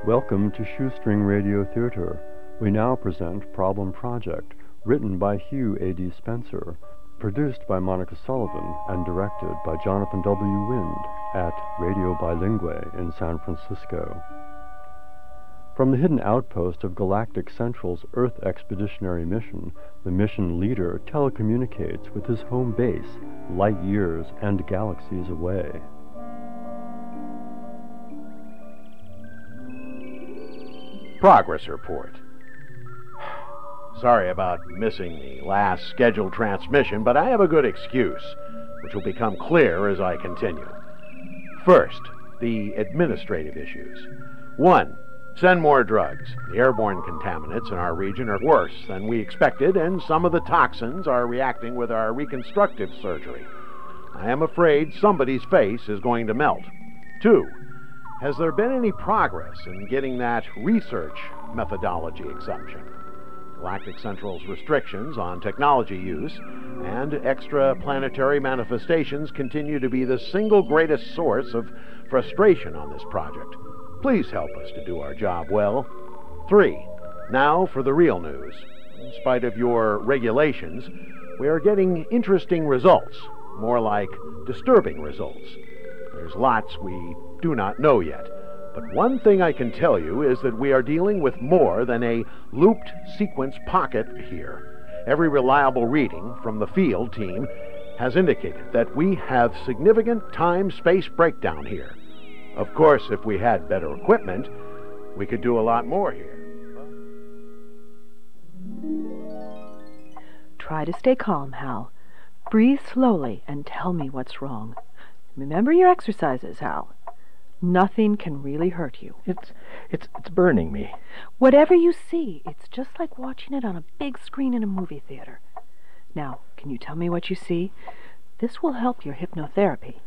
Welcome to Shoestring Radio Theatre. We now present Problem Project, written by Hugh A. Spencer, produced by Monica Sullivan, and directed by Jonathan W. Wind at Radio Bilingue in San Francisco. From the hidden outpost of Galactic Central's Earth Expeditionary Mission, the mission leader telecommunicates with his home base, light years and galaxies away. Progress report. Sorry about missing the last scheduled transmission, but I have a good excuse, which will become clear as I continue. First, the administrative issues. 1. Send more drugs. The airborne contaminants in our region are worse than we expected, and some of the toxins are reacting with our reconstructive surgery. I am afraid somebody's face is going to melt. 2. Has there been any progress in getting that research methodology exemption? Galactic Central's restrictions on technology use and extraplanetary manifestations continue to be the single greatest source of frustration on this project. Please help us to do our job well. 3. Now for the real news. In spite of your regulations, we are getting interesting results, more like disturbing results. There's lots we do not know yet, but one thing I can tell you is that we are dealing with more than a looped sequence pocket here. Every reliable reading from the field team has indicated that we have significant time-space breakdown here. Of course, if we had better equipment, we could do a lot more here. Try to stay calm, Hal. Breathe slowly and tell me what's wrong. Remember your exercises, Hal. Nothing can really hurt you. It's burning me. Whatever you see, it's just like watching it on a big screen in a movie theater. Now, can you tell me what you see? This will help your hypnotherapy.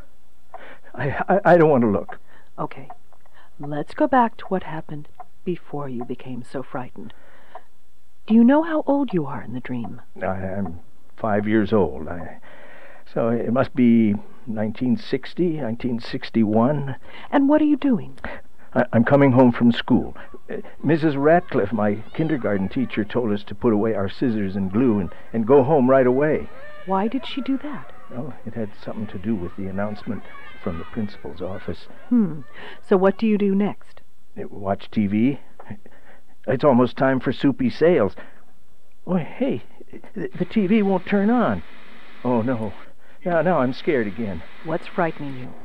I don't want to look. Okay, let's go back to what happened before you became so frightened. Do you know how old you are in the dream? I'm 5 years old. So it must be 1960, 1961. And what are you doing? I'm coming home from school. Mrs. Ratcliffe, my kindergarten teacher, told us to put away our scissors and glue and go home right away. Why did she do that? Oh, it had something to do with the announcement from the principal's office. So what do you do next? Watch TV. It's almost time for soupy sales. Oh, hey, the TV won't turn on. Oh, no. Now I'm scared again. What's frightening you?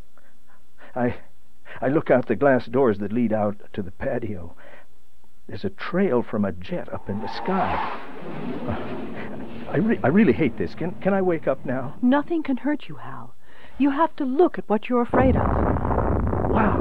I look out the glass doors that lead out to the patio. There's a trail from a jet up in the sky. I really hate this. Can I wake up now? Nothing can hurt you, Hal. You have to look at what you're afraid of. Wow.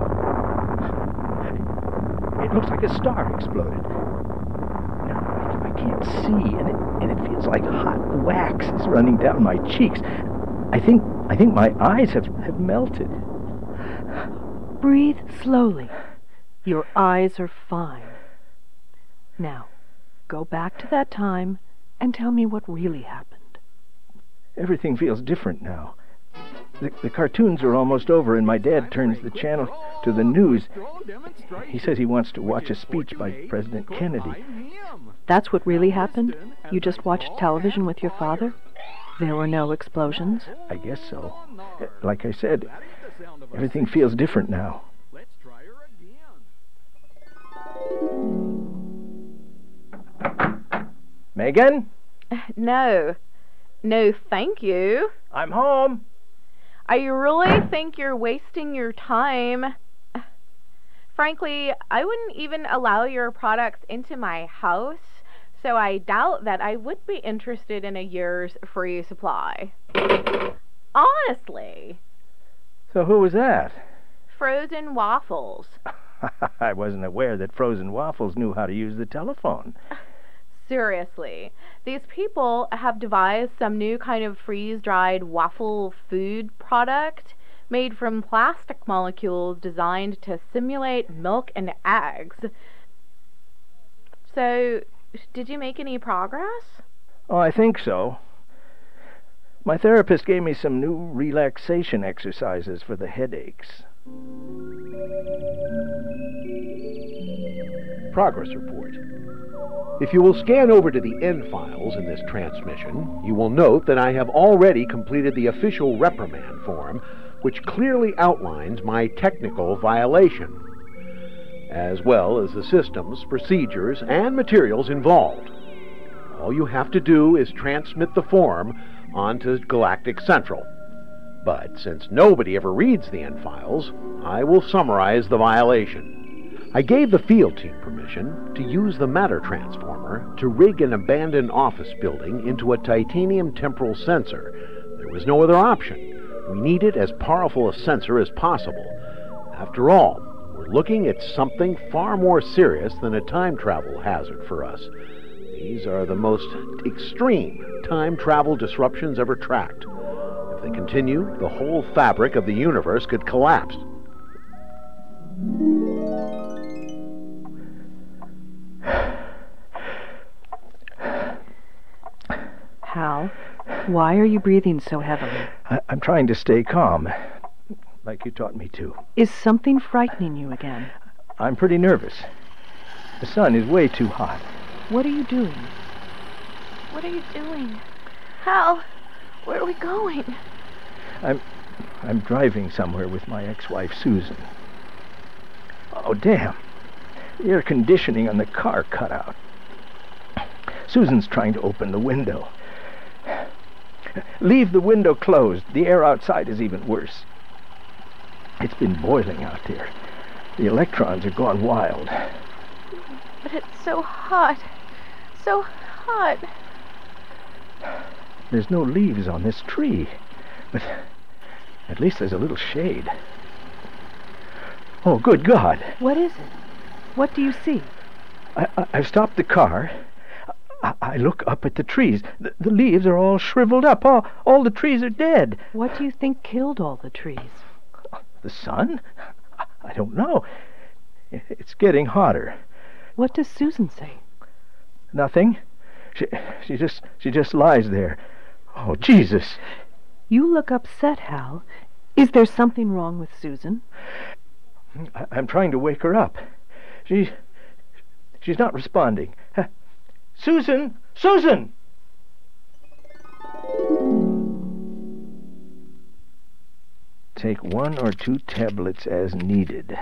It looks like a star exploded. Now I can't see, and it feels like hot wax is running down my cheeks. I think my eyes have melted. Breathe slowly. Your eyes are fine. Now, go back to that time and tell me what really happened. Everything feels different now. The cartoons are almost over, and my dad turns the channel to the news. He says he wants to watch a speech by President Kennedy. That's what really happened? You just watched television with your father? There were no explosions? I guess so. Like I said, everything feels different now. Let's try her again. Megan? No, thank you. I'm home. I really think you're wasting your time. Frankly, I wouldn't even allow your products into my house, so I doubt that I would be interested in a year's free supply. Honestly. So who was that? Frozen Waffles. I wasn't aware that Frozen Waffles knew how to use the telephone. Seriously, these people have devised some new kind of freeze-dried waffle food product made from plastic molecules designed to simulate milk and eggs. So, did you make any progress? Oh, I think so. My therapist gave me some new relaxation exercises for the headaches. progress report. If you will scan over to the end files in this transmission, you will note that I have already completed the official reprimand form, which clearly outlines my technical violation, as well as the systems, procedures, and materials involved. All you have to do is transmit the form onto Galactic Central. But since nobody ever reads the end files, I will summarize the violation. I gave the field team permission to use the matter transformer to rig an abandoned office building into a titanium temporal sensor. There was no other option. We needed as powerful a sensor as possible. After all, we're looking at something far more serious than a time travel hazard for us. These are the most extreme time travel disruptions ever tracked. If they continue, the whole fabric of the universe could collapse. Hal, why are you breathing so heavily? I'm trying to stay calm, like you taught me to. Is something frightening you again? I'm pretty nervous. The sun is way too hot. What are you doing? What are you doing? Hal, where are we going? I'm driving somewhere with my ex-wife, Susan. Oh, damn. The air conditioning on the car cut out. Susan's trying to open the window. Leave the window closed. The air outside is even worse. It's been boiling out there. The electrons are gone wild. But it's so hot. So hot. There's no leaves on this tree. But at least there's a little shade. Oh, good God. What is it? What do you see? I've stopped the car. I look up at the trees. The leaves are all shriveled up. All the trees are dead. What do you think killed all the trees? The sun? I don't know. It's getting hotter. What does Susan say? Nothing. She just lies there. Oh, Jesus. You look upset, Hal. Is there something wrong with Susan? I'm trying to wake her up. She's not responding. Susan! Susan! Take 1 or 2 tablets as needed.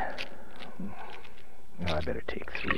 I better take 3.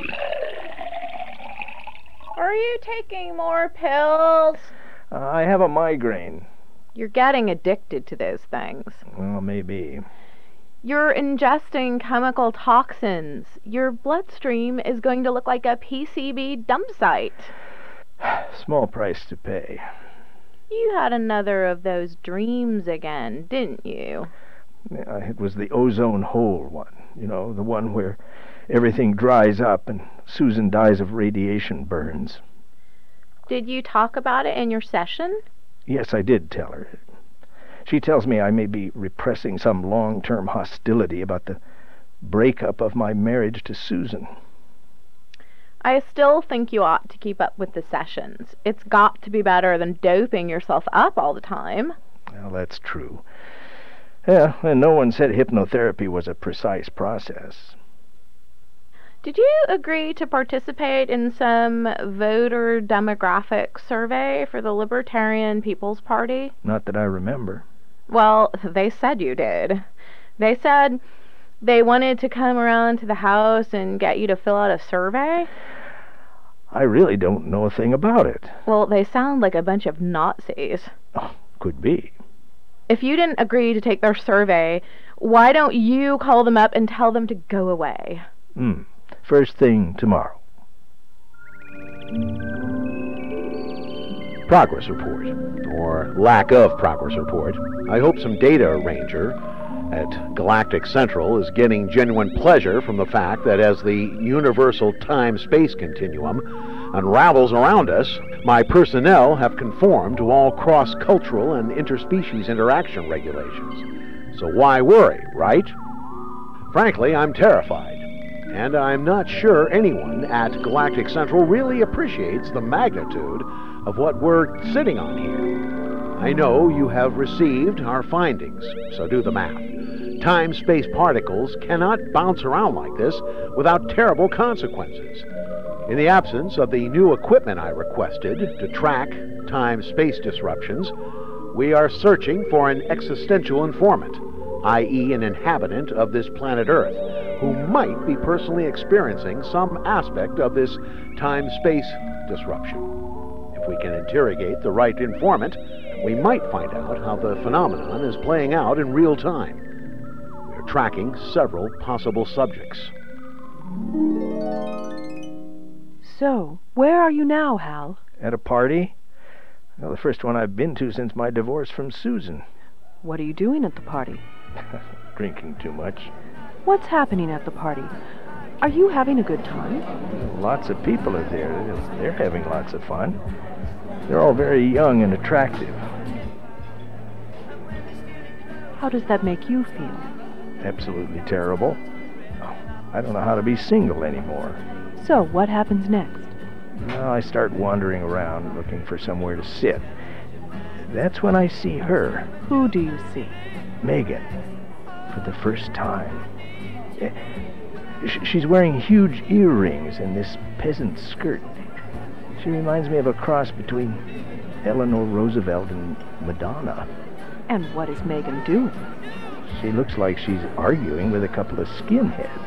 Are you taking more pills? I have a migraine. You're getting addicted to those things. Well, maybe. You're ingesting chemical toxins. Your bloodstream is going to look like a PCB dump site. Small price to pay. You had another of those dreams again, didn't you? Yeah, it was the ozone hole one. You know, the one where everything dries up and Susan dies of radiation burns. Did you talk about it in your session? Yes, I did tell her. She tells me I may be repressing some long-term hostility about the breakup of my marriage to Susan. I still think you ought to keep up with the sessions. It's got to be better than doping yourself up all the time. Well, that's true. Yeah, and no one said hypnotherapy was a precise process. Did you agree to participate in some voter demographic survey for the Libertarian People's Party? Not that I remember. Well, they said you did. They said they wanted to come around to the house and get you to fill out a survey. I really don't know a thing about it. Well, they sound like a bunch of Nazis. Oh, could be. If you didn't agree to take their survey, why don't you call them up and tell them to go away? First thing tomorrow. Progress report, or lack of progress report. I hope some data arranger at Galactic Central is getting genuine pleasure from the fact that as the universal time-space continuum unravels around us, my personnel have conformed to all cross-cultural and interspecies interaction regulations. So why worry, right? Frankly, I'm terrified. And I'm not sure anyone at Galactic Central really appreciates the magnitude of what we're sitting on here. I know you have received our findings, so do the math. Time-space particles cannot bounce around like this without terrible consequences. In the absence of the new equipment I requested to track time-space disruptions, we are searching for an existential informant, i.e. an inhabitant of this planet Earth, who might be personally experiencing some aspect of this time-space disruption. If we can interrogate the right informant, we might find out how the phenomenon is playing out in real time. We're tracking several possible subjects. So, where are you now, Hal? At a party? Well, the first one I've been to since my divorce from Susan. What are you doing at the party? Drinking too much. What's happening at the party? Are you having a good time? Lots of people are there. They're having lots of fun. They're all very young and attractive. How does that make you feel? Absolutely terrible. I don't know how to be single anymore. So, what happens next? Well, I start wandering around looking for somewhere to sit. That's when I see her. Who do you see? Megan. For the first time. She's wearing huge earrings and this peasant skirt. She reminds me of a cross between Eleanor Roosevelt and Madonna. And what is Megan doing? She looks like she's arguing with a couple of skinheads.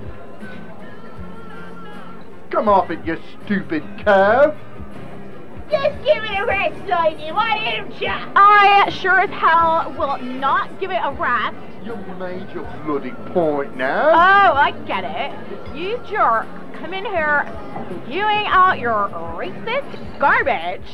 Come off it, you stupid curve! Just give it a rest, lady, why don't ya? I sure as hell will not give it a rest. You made your bloody point now. Oh, I get it. You jerk come in here spewing out your racist garbage,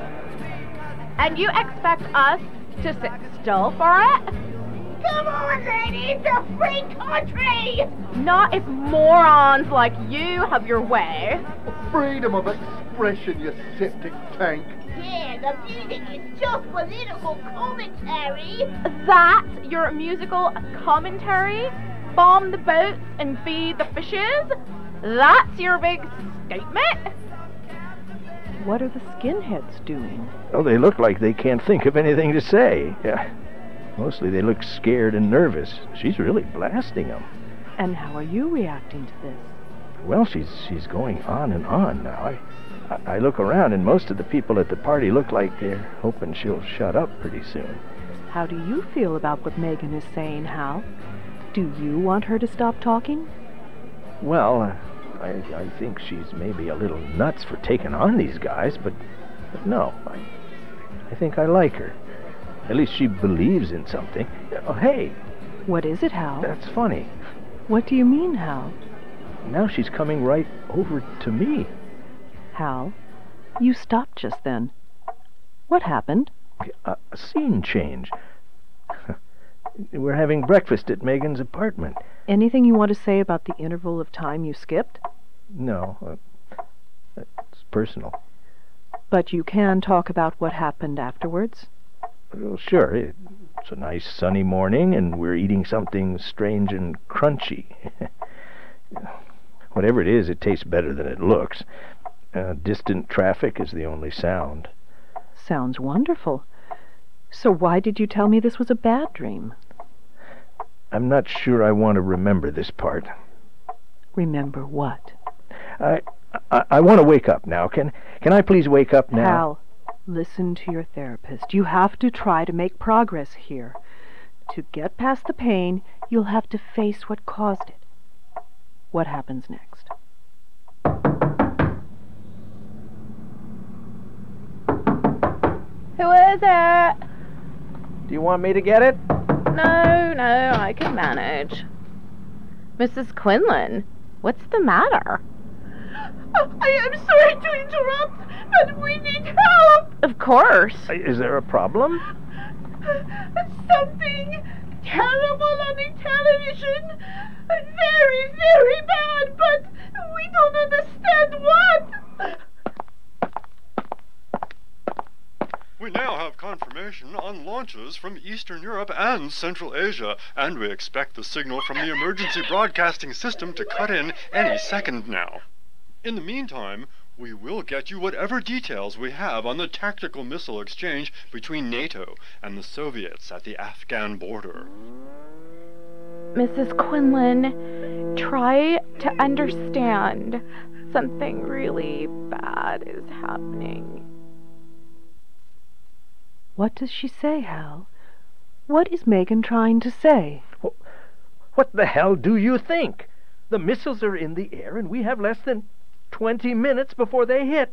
and you expect us to sit still for it? Come on, lady, it's a free country! Not if morons like you have your way. Freedom of expression, you septic tank. Yeah, the music is just political commentary. That's your musical commentary? Bomb the boats and feed the fishes? That's your big statement? What are the skinheads doing? Oh, they look like they can't think of anything to say. Yeah. Mostly they look scared and nervous. She's really blasting them. And how are you reacting to this? Well, she's going on and on now. I look around and most of the people at the party look like they're hoping she'll shut up pretty soon. How do you feel about what Megan is saying, Hal? Do you want her to stop talking? Well, I think she's maybe a little nuts for taking on these guys, but no, I think I like her. At least she believes in something. Oh, hey! What is it, Hal? That's funny. What do you mean, Hal? Now she's coming right over to me. Hal, you stopped just then. What happened? A scene change. We're having breakfast at Megan's apartment. Anything you want to say about the interval of time you skipped? No, it's personal. But you can talk about what happened afterwards? Well, sure. It's a nice sunny morning, and we're eating something strange and crunchy. Whatever it is, it tastes better than it looks. Distant traffic is the only sound. Sounds wonderful. So why did you tell me this was a bad dream? I'm not sure I want to remember this part. Remember what? I want to wake up now. Can I please wake up now? Hal, listen to your therapist. You have to try to make progress here. To get past the pain, you'll have to face what caused it. What happens next? Who is it? Do you want me to get it? No, I can manage. Mrs. Quinlan, what's the matter? I am sorry to interrupt, but we need help! Of course. Is there a problem? Something terrible on the television. Very, very bad, but we don't understand what. We now have confirmation on launches from Eastern Europe and Central Asia, and we expect the signal from the emergency broadcasting system to cut in any second now. In the meantime, we will get you whatever details we have on the tactical missile exchange between NATO and the Soviets at the Afghan border. Mrs. Quinlan, try to understand. Something really bad is happening. What does she say, Hal? What is Megan trying to say? What the hell do you think? The missiles are in the air, and we have less than 20 minutes before they hit.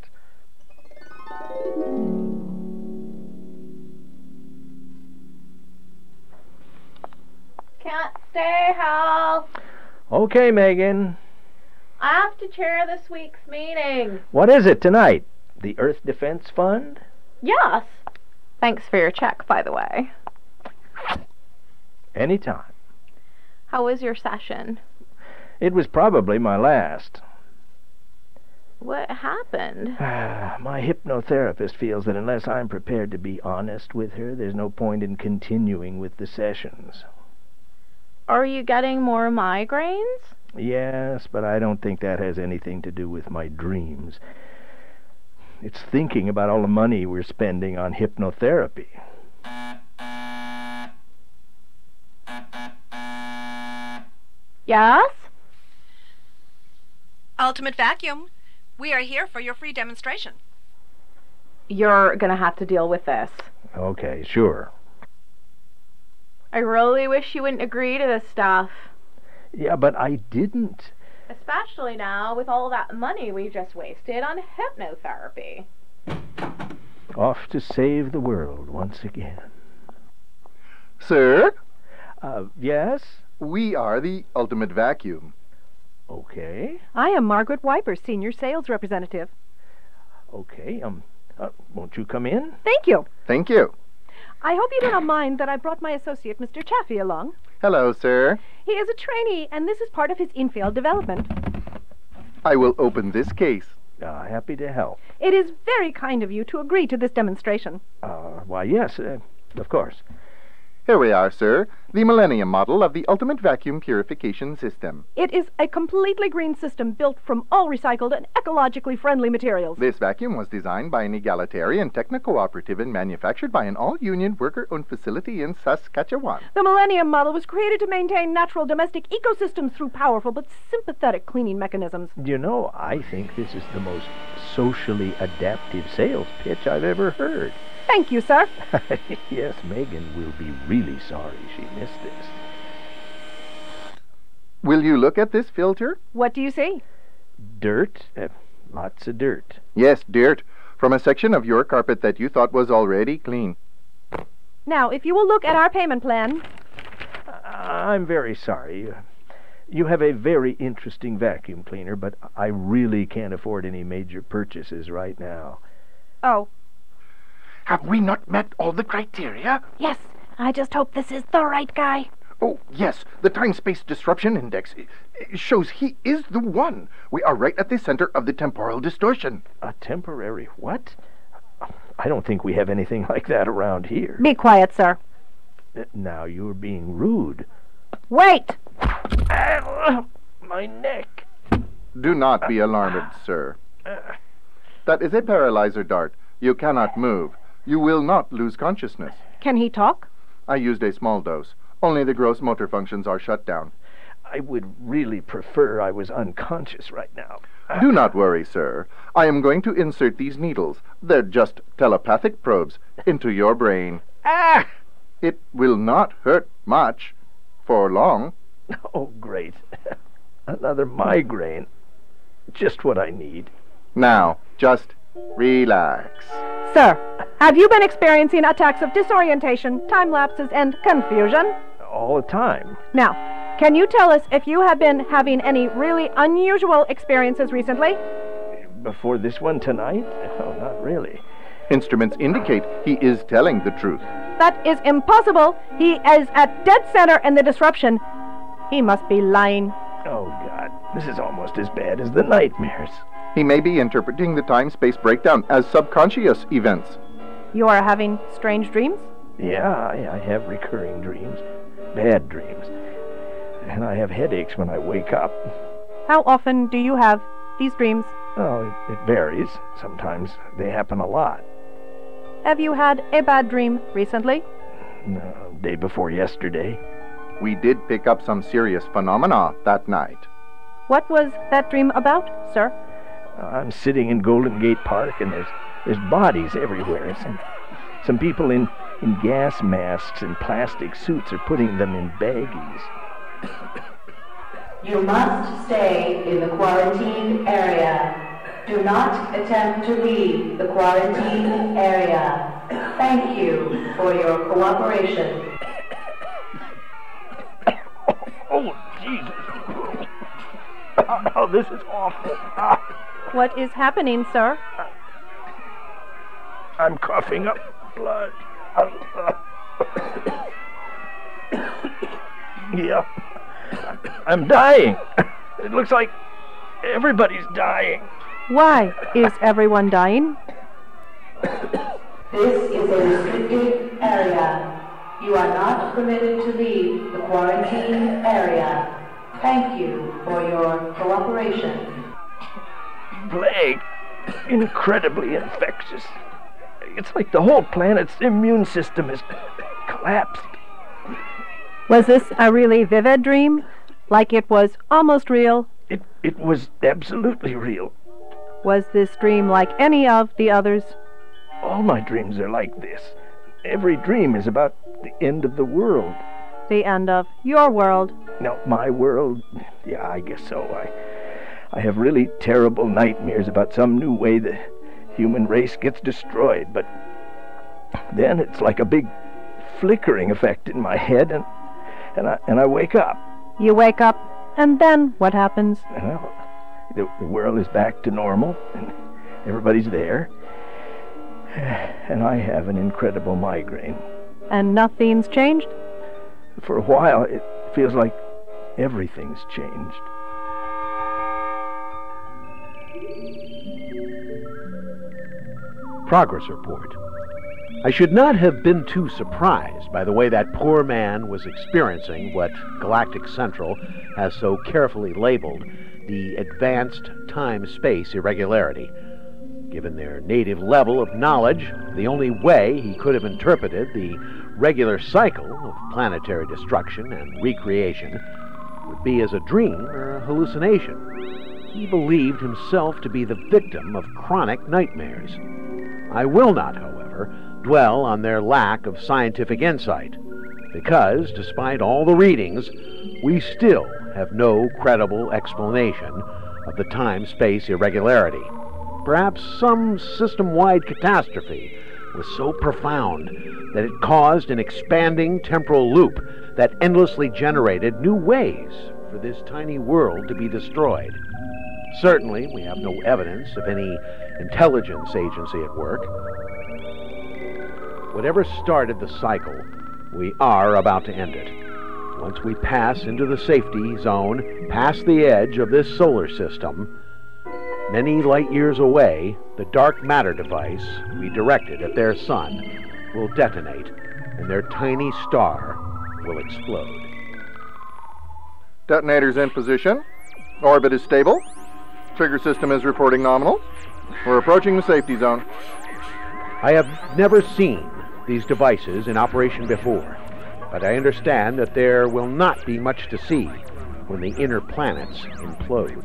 Can't stay, Hal. Okay, Megan. I have to chair this week's meeting. What is it tonight? The Earth Defense Fund? Yes. Thanks for your check, by the way. Anytime. How was your session? It was probably my last. What happened? My hypnotherapist feels that unless I'm prepared to be honest with her, there's no point in continuing with the sessions. Are you getting more migraines? Yes, but I don't think that has anything to do with my dreams. It's thinking about all the money we're spending on hypnotherapy. Yes? Ultimate Vacuum, we are here for your free demonstration. You're gonna have to deal with this. Okay, sure. I really wish you wouldn't agree to this stuff. Yeah, but I didn't. Especially now with all that money we just wasted on hypnotherapy. Off to save the world once again. Sir, Yes? we are the Ultimate Vacuum. Okay. I am Margaret Wyper, Senior Sales Representative. Okay, won't you come in? Thank you. Thank you. I hope you do not mind that I brought my associate, Mr. Chaffee, along. Hello, sir. He is a trainee, and this is part of his in-field development. I will open this case. Happy to help. It is very kind of you to agree to this demonstration. Why, yes, of course. Here we are, sir. The Millennium model of the Ultimate Vacuum Purification System. It is a completely green system built from all recycled and ecologically friendly materials. This vacuum was designed by an egalitarian techno-cooperative and manufactured by an all-union worker-owned facility in Saskatchewan. The Millennium model was created to maintain natural domestic ecosystems through powerful but sympathetic cleaning mechanisms. You know, I think this is the most socially adaptive sales pitch I've ever heard. Thank you, sir. Yes, Megan will be really sorry she missed this. Will you look at this filter? What do you see? Dirt? Lots of dirt. Yes, dirt. From a section of your carpet that you thought was already clean. Now, if you will look at our payment plan... I'm very sorry. You have a very interesting vacuum cleaner, but I really can't afford any major purchases right now. Oh. Have we not met all the criteria? Yes, I just hope this is the right guy. Oh, yes. The time-space disruption index shows he is the one. We are right at the center of the temporal distortion. A temporary what? I don't think we have anything like that around here. Be quiet, sir. Now you're being rude. Wait! My neck. Do not be alarmed, sir. That is a paralyzer dart. You cannot move. You will not lose consciousness. Can he talk? I used a small dose. Only the gross motor functions are shut down. I would really prefer I was unconscious right now. Do not worry, sir. I am going to insert these needles. They're just telepathic probes into your brain. It will not hurt much. For long. Oh, great. Another migraine. Just what I need. Now, just relax. Sir, have you been experiencing attacks of disorientation, time lapses, and confusion? All the time. Now, can you tell us if you have been having any really unusual experiences recently? Before this one tonight? Oh, not really. Instruments indicate he is telling the truth. That is impossible. He is at dead center in the disruption. He must be lying. Oh, God. This is almost as bad as the nightmares. He may be interpreting the time-space breakdown as subconscious events. You are having strange dreams? Yeah, I have recurring dreams. Bad dreams. And I have headaches when I wake up. How often do you have these dreams? Oh, it varies. Sometimes they happen a lot. Have you had a bad dream recently? No, day before yesterday. We did pick up some serious phenomena that night. What was that dream about, sir? I'm sitting in Golden Gate Park, and there's bodies everywhere. Some people in gas masks and plastic suits are putting them in baggies. You must stay in the quarantine area. Do not attempt to leave the quarantine area. Thank you for your cooperation. Oh, Jesus. Oh, this is awful. What is happening, sir? I'm coughing up blood. Yeah. I'm dying. It looks like everybody's dying. Why is everyone dying? This is a restricted area. You are not permitted to leave the quarantine area. Thank you for your cooperation. Plague. Incredibly infectious. It's like the whole planet's immune system is collapsed. Was this a really vivid dream? Like it was almost real? It was absolutely real. Was this dream like any of the others? All my dreams are like this. Every dream is about the end of the world. The end of your world? No, my world? Yeah, I guess so. I have really terrible nightmares about some new way the human race gets destroyed, but then it's like a big flickering effect in my head, and I wake up. You wake up, and then what happens? Well, the world is back to normal, and everybody's there, and I have an incredible migraine. And nothing's changed? For a while, it feels like everything's changed. Progress report. I should not have been too surprised by the way that poor man was experiencing what Galactic Central has so carefully labeled the advanced time-space irregularity. Given their native level of knowledge, the only way he could have interpreted the regular cycle of planetary destruction and recreation would be as a dream or a hallucination. He believed himself to be the victim of chronic nightmares. I will not, however, dwell on their lack of scientific insight, because, despite all the readings, we still have no credible explanation of the time-space irregularity. Perhaps some system-wide catastrophe was so profound that it caused an expanding temporal loop that endlessly generated new ways for this tiny world to be destroyed. Certainly, we have no evidence of any intelligence agency at work. Whatever started the cycle, we are about to end it. Once we pass into the safety zone, past the edge of this solar system, many light years away, the dark matter device we directed at their sun will detonate, and their tiny star will explode. Detonator's in position. Orbit is stable. Trigger system is reporting nominal. We're approaching the safety zone. I have never seen these devices in operation before, but I understand that there will not be much to see when the inner planets implode.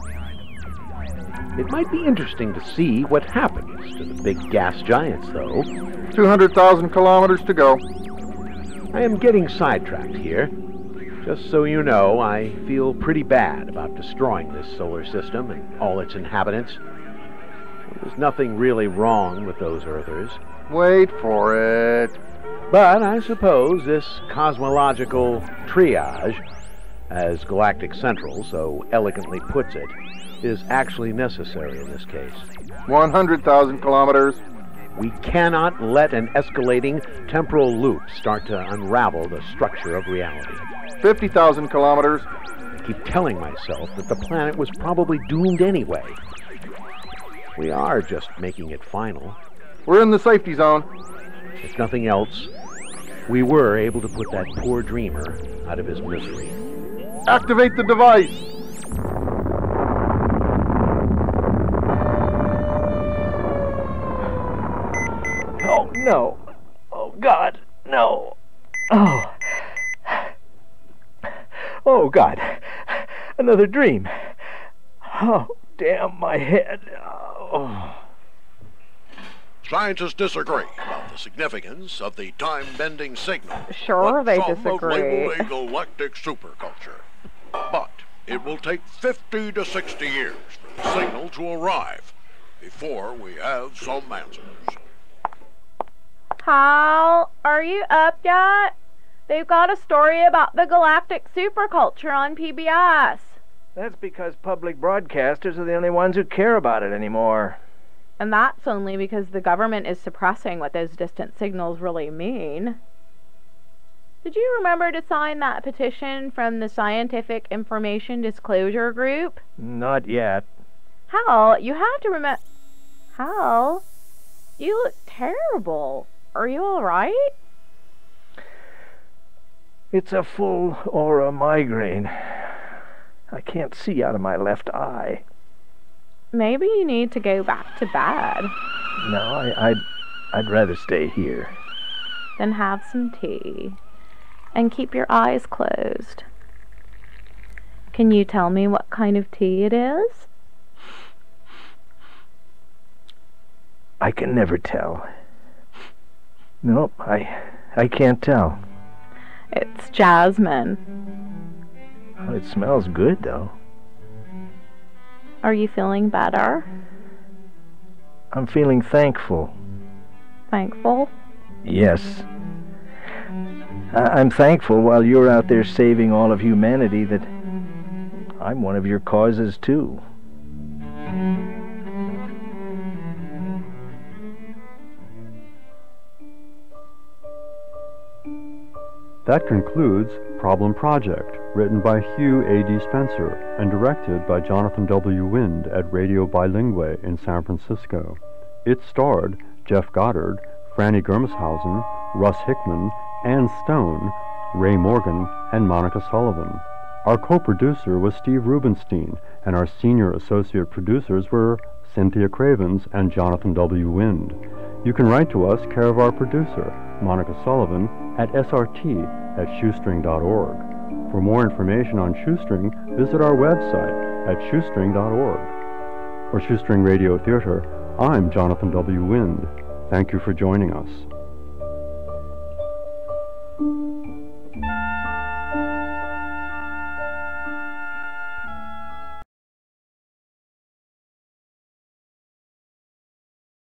It might be interesting to see what happens to the big gas giants, though. 200,000 kilometers to go. I am getting sidetracked here. Just so you know, I feel pretty bad about destroying this solar system and all its inhabitants. There's nothing really wrong with those Earthers. Wait for it. But I suppose this cosmological triage, as Galactic Central so elegantly puts it, is actually necessary in this case. 100,000 kilometers. We cannot let an escalating temporal loop start to unravel the structure of reality. 50,000 kilometers. I keep telling myself that the planet was probably doomed anyway. We are just making it final. We're in the safety zone. If nothing else, we were able to put that poor dreamer out of his misery. Activate the device. Oh, no. Oh, God, no. Oh. Oh, God. Another dream. Oh, damn my head. Oh. Scientists disagree about the significance of the time-bending signal. Sure, they some disagree. have labeled a galactic superculture. But it will take 50 to 60 years for the signal to arrive before we have some answers. Hal, are you up yet? They've got a story about the galactic superculture on PBS. That's because public broadcasters are the only ones who care about it anymore. And that's only because the government is suppressing what those distant signals really mean. Did you remember to sign that petition from the Scientific Information Disclosure Group? Not yet. Hal, you have to remember... Hal, you look terrible. Are you all right? It's a full aura migraine. I can't see out of my left eye. Maybe you need to go back to bed. No, I'd rather stay here. Then have some tea. And keep your eyes closed. Can you tell me what kind of tea it is? I can never tell. Nope, I can't tell. It's jasmine. Oh, it smells good, though. Are you feeling better? I'm feeling thankful. Thankful? Yes. I'm thankful while you're out there saving all of humanity that I'm one of your causes, too. That concludes Problem Project, written by Hugh A. Spencer and directed by Jonathan W. Wind at Radio Bilingue in San Francisco. It starred Jeff Goddard, Franny Germeshausen, Russ Hickman, Ann Stone, Ray Morgan, and Monica Sullivan. Our co-producer was Steve Rubenstein, and our senior associate producers were Cynthia Cravens and Jonathan W. Wind. You can write to us, care of our producer, Monica Sullivan, at srt@shoestring.org. For more information on Shoestring, visit our website at shoestring.org. For Shoestring Radio Theatre, I'm Jonathan W. Wind. Thank you for joining us.